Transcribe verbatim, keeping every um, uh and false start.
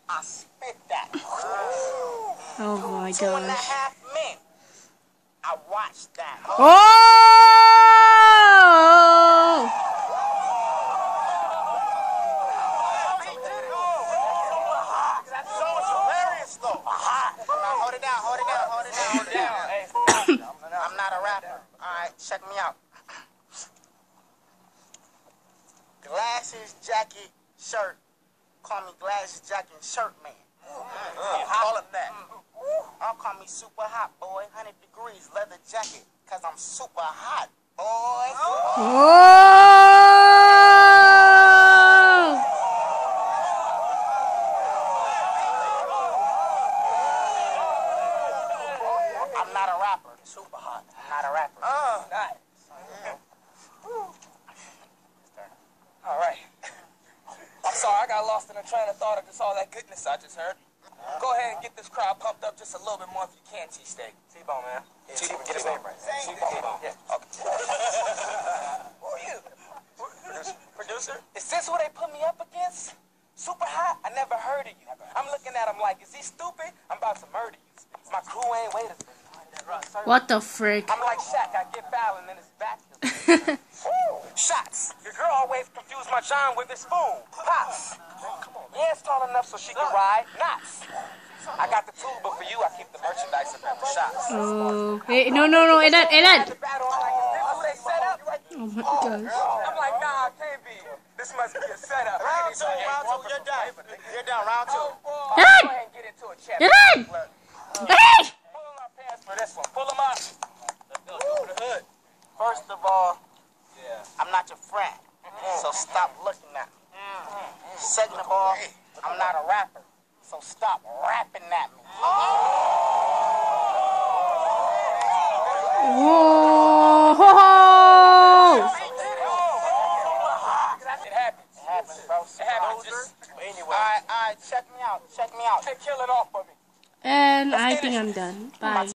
I spit that. Oh my Two and a gosh. half men. I watched that. Oh! That show is hilarious though. Now hold it down, hold it down, hold it down, hold it down. Hey, I'm not a rapper. Alright, check me out. Glasses, jacket, shirt. Call me glasses, jacket, and shirt man. Mm. Call him that. Mm. I'll call me super hot, boy. one hundred degrees, leather jacket. Cause I'm super hot, boy. Oh! I'm not a rapper. Super hot. I'm not a rapper. Oh, nice. All right. I'm sorry, I got lost in a train of thought of just all that goodness I just heard. Go ahead and get this crowd pumped up just a little bit more if you can, T-Steak. T-Bone, man. Yeah, T-Bone, get his name right. T-Bone. Yeah. Okay. Who are you? Producer. Producer? Is this who they put me up against? Super hot? I never heard of you. I'm looking at him like, is he stupid? I'm about to murder you. My crew ain't waiting for me. What the frick? I'm like Shaq, I get foul and then it's back. Shots. Your girl always confused my John with his spoon. Pops. Come on, yeah, it's tall enough so she can ride. Knots. I got the tool, but for you, I keep the merchandise up at the shots. Oh, hey, no, no, no, Elan, Elan. Oh Oh my gosh. I'm like, nah, it can't be. This must be a setup. Round two, round two, you're done. You're done, round two. Go ahead and get into a chat. Elan! Hey! Pull them up pants for this one. Pull them up. Let's go. Go for the hood. First of all, Yeah. I'm not your friend, so stop looking at me. Second of all, I'm not a rapper, so stop rapping at me. Whoa! It happens. It happens, bro. It happens. Just, anyway. Alright, alright, check me out, check me out. Kill it off for me. And I think I'm done. Bye.